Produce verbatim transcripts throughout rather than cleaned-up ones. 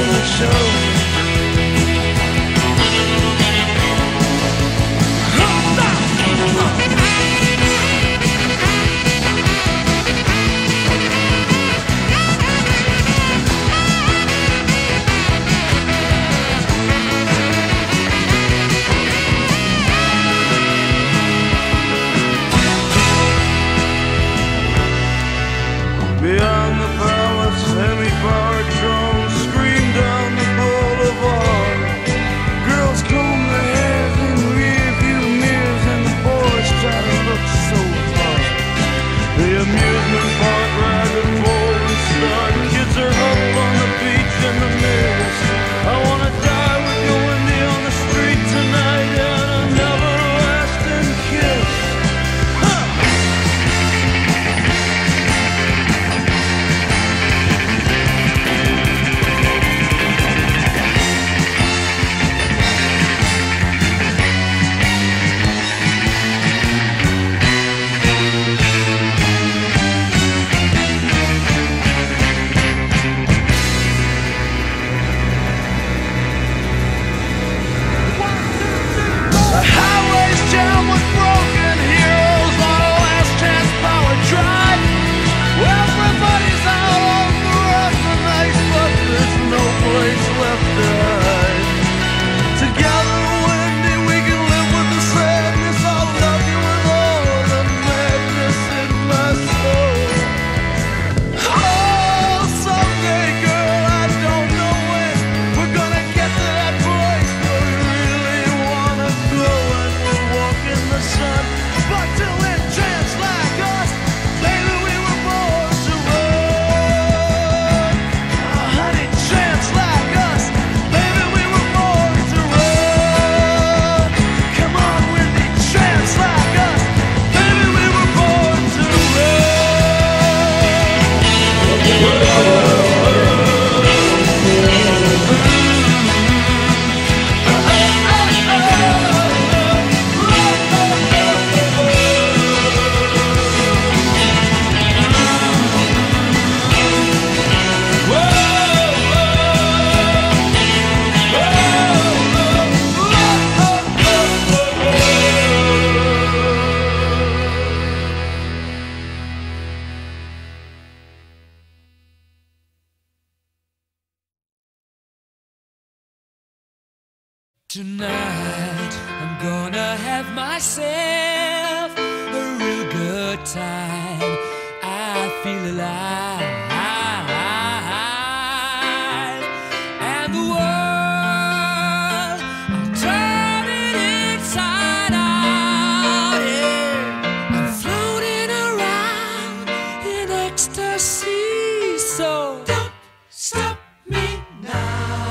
in the show. Beyond the palace, semi-powered drones scream down the boulevard. Girls comb their hair in rear-view mirrors, and the boys try to look so hard. The amusement park rides are full and start. Kids are huddled on the beach in the mirrors. I wanna die with you, Wendy, on the street tonight, and an everlasting kiss. Huh. The highway's jammed with broken heroes on a last chance power drive. Everybody's out on the run tonight, but there's no place left to hide. Together, Wendy, we can live with the sadness. I'll love you with all the madness in my soul. Oh, someday, girl, I don't know when we're gonna get to that place where we really wanna go, and we'll walk in the sun. But till then, chance like us, baby, we were born to run. Oh, honey, chance like us, baby, we were born to run. Come on, Wendy, chance like us, baby, we were born to run. Tonight, I'm gonna have myself a real good time. I feel alive, and the world, I'll turn it inside out. Yeah. I'm floating around in ecstasy, so don't stop me now.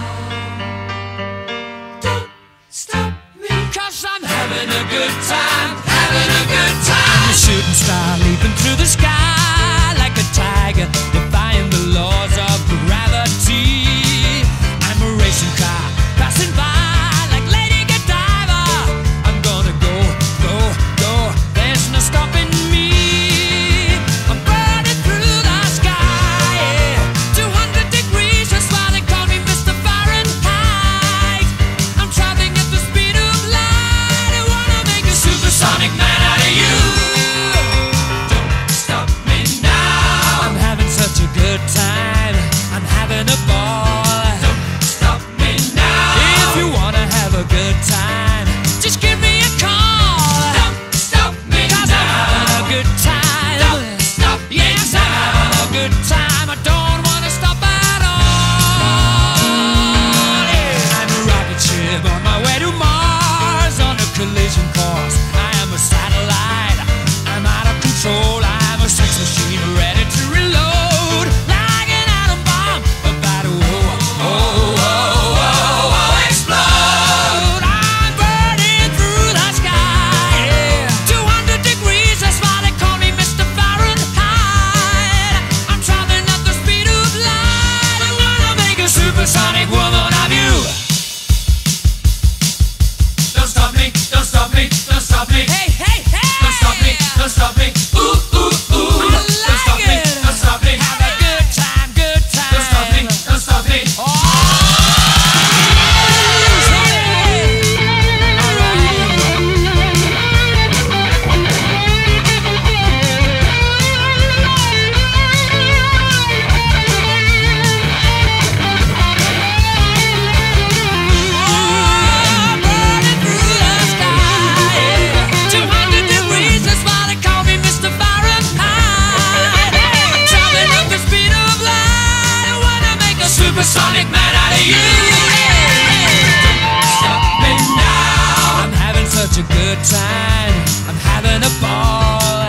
Stop me, 'cause I'm having a good time, having a good time. I'm a shooting star leaping through the sky like a tiger, defying the laws of gravity. I'm a racing car passing by like Lady Godiva. I'm gonna go, go, go. There's no stopping me. I'm burning through the sky, yeah. two hundred degrees, that's why they call me Mister Fahrenheit. I'm traveling at the speed of light. I wanna make a supersonic man out of you. Don't stop me now. I'm having such a good time. I'm having a ball. Don't stop me now. If you wanna have a good time, just give me a call. Don't stop me 'cause now. I'm having a good time. Don't stop me yes, now. I'm having a good time. I don't wanna stop at all. Yeah. I'm a rocket ship on my way to Mars on a collision course. I am a satellite. I'm out of control. I'm a sex machine ready to reload like an atom bomb about to oh, oh, oh, oh, oh, explode. I'm burning through the sky, yeah. two hundred degrees, that's why they call me Mister Fahrenheit. I'm traveling at the speed of light. I'm gonna make a supersonic woman of you. Don't stop me, don't stop me, don't stop me. Hey, hey, hey! Don't stop me, don't stop me. Ooh, ooh, ooh. I like don't stop it. me, don't stop me. Have a good time, good time. Don't stop me, don't stop me. Oh! supersonic man out of you. Don't stop me now. I'm having such a good time. I'm having a ball.